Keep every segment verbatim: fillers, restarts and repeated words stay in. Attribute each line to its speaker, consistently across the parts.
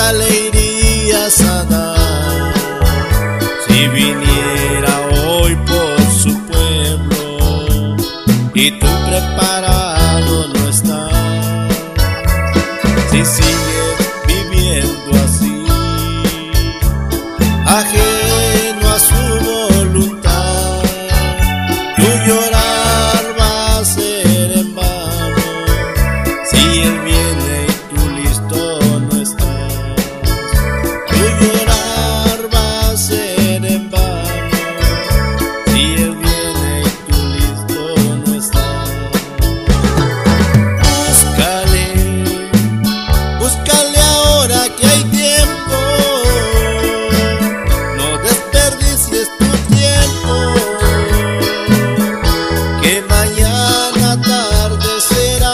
Speaker 1: nunca le irías a dar si viniera hoy por su pueblo y tú preparado no estás. Si sigues viviendo así, ajeno a su voluntad, tu llorar va a ser en vano. Si él viene y tú listo no estás, tu llorar va a ser en vano. Si él viene y tú listo no estás, búscale, búscale ahora que hay tiempo. No desperdicies tu tiempo, que mañana tarde será.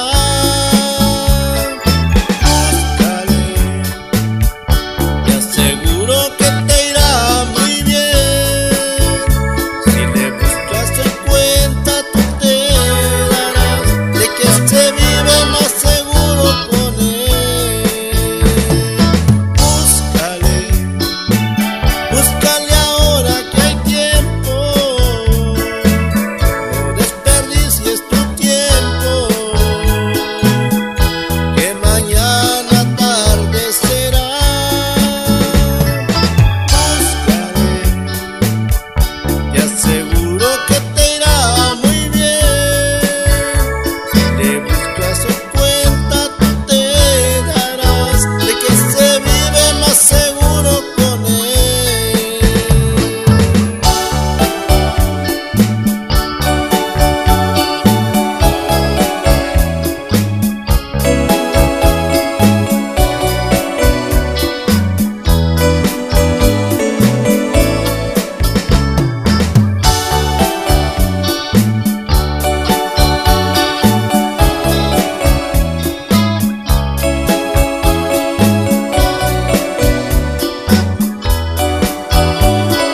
Speaker 1: Búscale, te aseguro que te irá muy bien. Si le buscas tu cuenta, tú te darás de que se vive más seguro con él. Búscale, búscale ahora que hay tiempo. No desperdicies tu tiempo, que mañana tarde será. Búscale, te aseguro que te irá muy bien. Si le buscas su cuenta, tú te darás de que se vive más seguro con él.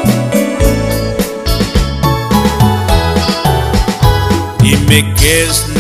Speaker 1: Dime qué es